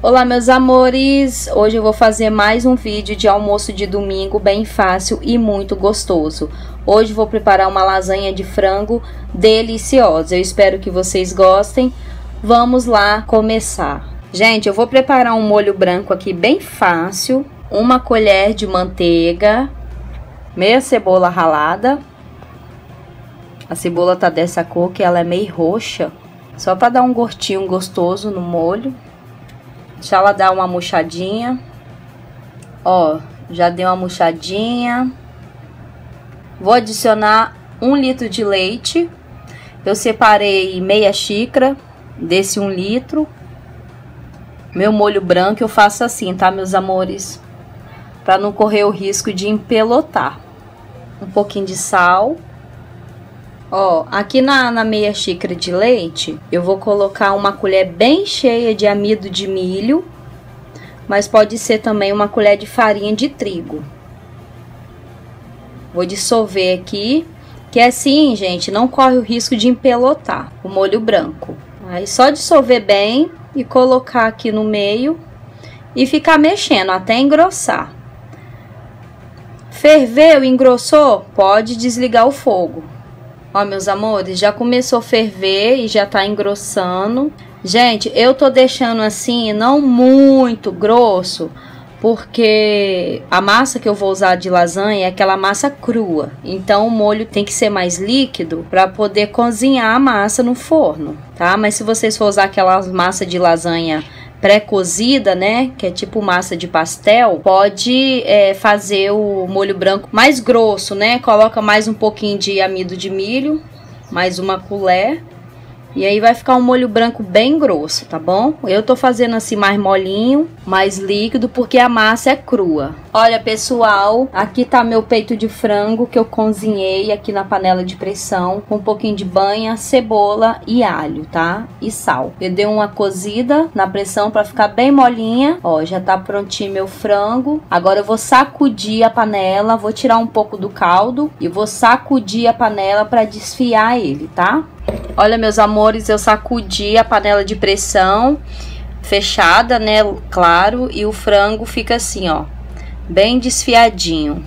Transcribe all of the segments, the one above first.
Olá meus amores, hoje eu vou fazer mais um vídeo de almoço de domingo bem fácil e muito gostoso. Hoje vou preparar uma lasanha de frango deliciosa, eu espero que vocês gostem. Vamos lá começar. Gente, eu vou preparar um molho branco aqui bem fácil, uma colher de manteiga, meia cebola ralada. A cebola tá dessa cor que ela é meio roxa, só para dar um gostinho gostoso no molho. Deixa ela dar uma murchadinha. Ó, já deu uma murchadinha. Vou adicionar 1 litro de leite. Eu separei meia xícara desse 1 litro. Meu molho branco eu faço assim, tá, meus amores? Para não correr o risco de empelotar. Um pouquinho de sal. Ó, aqui na meia xícara de leite, eu vou colocar uma colher bem cheia de amido de milho, mas pode ser também uma colher de farinha de trigo. Vou dissolver aqui, que assim, gente, não corre o risco de empelotar o molho branco. Aí só dissolver bem e colocar aqui no meio e ficar mexendo até engrossar. Ferveu, engrossou? Pode desligar o fogo. Ó, meus amores, já começou a ferver e já tá engrossando. Gente, eu tô deixando assim, não muito grosso, porque a massa que eu vou usar de lasanha é aquela massa crua. Então, o molho tem que ser mais líquido para poder cozinhar a massa no forno, tá? Mas se vocês for usar aquela massa de lasanha pré-cozida, né, que é tipo massa de pastel, pode fazer o molho branco mais grosso, né? Coloca mais um pouquinho de amido de milho, mais uma colher, e aí vai ficar um molho branco bem grosso, tá bom? Eu tô fazendo assim mais molinho, mais líquido, porque a massa é crua. Olha, pessoal, aqui tá meu peito de frango que eu cozinhei aqui na panela de pressão, com um pouquinho de banha, cebola e alho, tá? E sal. Eu dei uma cozida na pressão pra ficar bem molinha. Ó, já tá prontinho meu frango. Agora eu vou sacudir a panela, vou tirar um pouco do caldo e vou sacudir a panela pra desfiar ele, tá? Olha, meus amores, eu sacudi a panela de pressão fechada, né, claro, e o frango fica assim, ó, bem desfiadinho.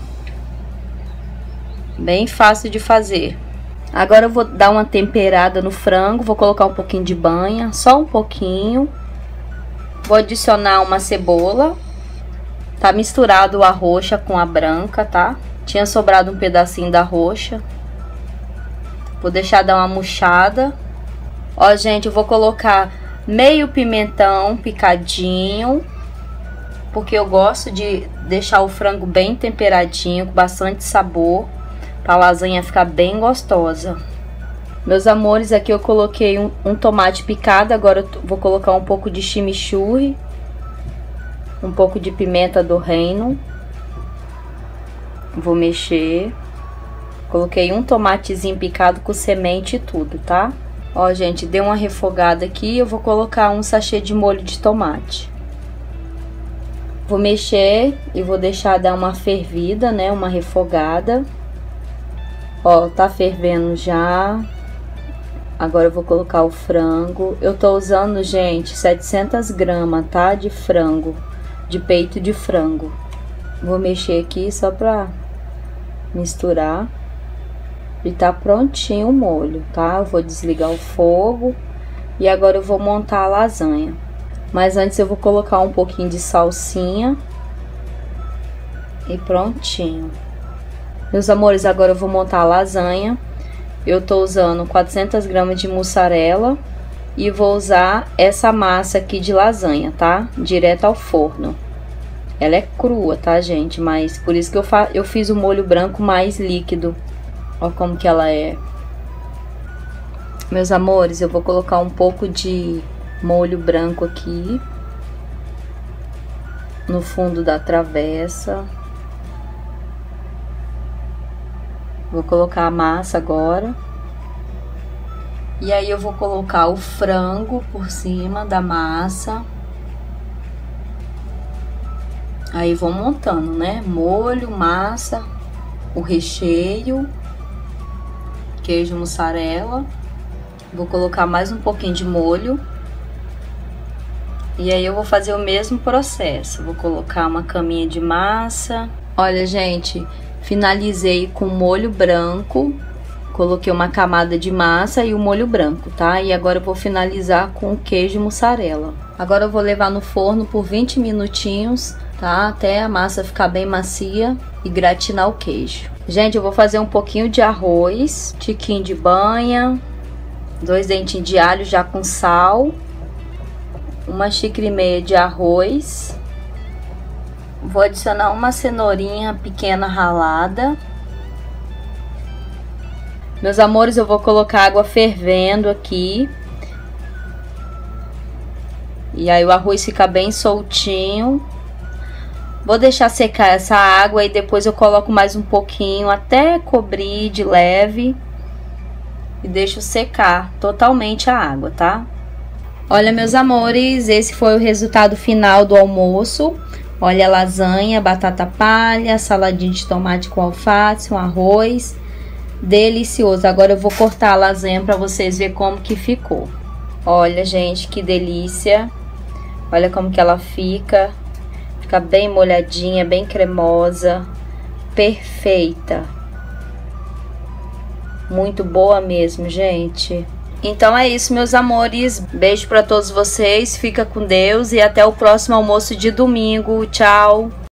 Bem fácil de fazer. Agora eu vou dar uma temperada no frango, vou colocar um pouquinho de banha, só um pouquinho. Vou adicionar uma cebola. Tá misturado a roxa com a branca, tá? Tinha sobrado um pedacinho da roxa. Vou deixar dar uma murchada. Ó, gente, eu vou colocar meio pimentão picadinho, porque eu gosto de deixar o frango bem temperadinho, com bastante sabor, pra lasanha ficar bem gostosa. Meus amores, aqui eu coloquei um tomate picado, agora eu vou colocar um pouco de chimichurri, um pouco de pimenta do reino. Vou mexer. Coloquei um tomatezinho picado com semente e tudo, tá? Ó, gente, deu uma refogada aqui, eu vou colocar um sachê de molho de tomate. Vou mexer e vou deixar dar uma fervida, né? Uma refogada. Ó, tá fervendo já. Agora eu vou colocar o frango. Eu tô usando, gente, 700 gramas, tá? De frango, de peito de frango. Vou mexer aqui só pra misturar. E tá prontinho o molho, tá? Eu vou desligar o fogo. E agora eu vou montar a lasanha. Mas antes eu vou colocar um pouquinho de salsinha. E prontinho. Meus amores, agora eu vou montar a lasanha. Eu tô usando 400 gramas de mussarela. E vou usar essa massa aqui de lasanha, tá? Direto ao forno. Ela é crua, tá, gente? Mas por isso que eu fiz o molho branco mais líquido. Ó como que ela é. Meus amores, eu vou colocar um pouco de molho branco aqui no fundo da travessa. Vou colocar a massa agora. E aí eu vou colocar o frango por cima da massa. Aí vou montando, né? Molho, massa, o recheio, queijo mussarela. Vou colocar mais um pouquinho de molho. E aí eu vou fazer o mesmo processo. Vou colocar uma caminha de massa. Olha, gente, finalizei com molho branco. Coloquei uma camada de massa e o molho branco, tá? E agora eu vou finalizar com o queijo mussarela. Agora eu vou levar no forno por 20 minutinhos, tá? Até a massa ficar bem macia e gratinar o queijo. Gente, eu vou fazer um pouquinho de arroz, tiquinho de banha, 2 dentinhos de alho já com sal, 1,5 xícara de arroz. Vou adicionar uma cenourinha pequena ralada. Meus amores, eu vou colocar água fervendo aqui. E aí o arroz fica bem soltinho. Vou deixar secar essa água e depois eu coloco mais um pouquinho até cobrir de leve. E deixo secar totalmente a água, tá? Olha, meus amores, esse foi o resultado final do almoço. Olha a lasanha, batata palha, saladinha de tomate com alface, um arroz. Delicioso. Agora eu vou cortar a lasanha para vocês verem como que ficou. Olha, gente, que delícia. Olha como que ela fica. Fica bem molhadinha, bem cremosa. Perfeita. Muito boa mesmo, gente. Então é isso, meus amores. Beijo para todos vocês. Fica com Deus e até o próximo almoço de domingo. Tchau.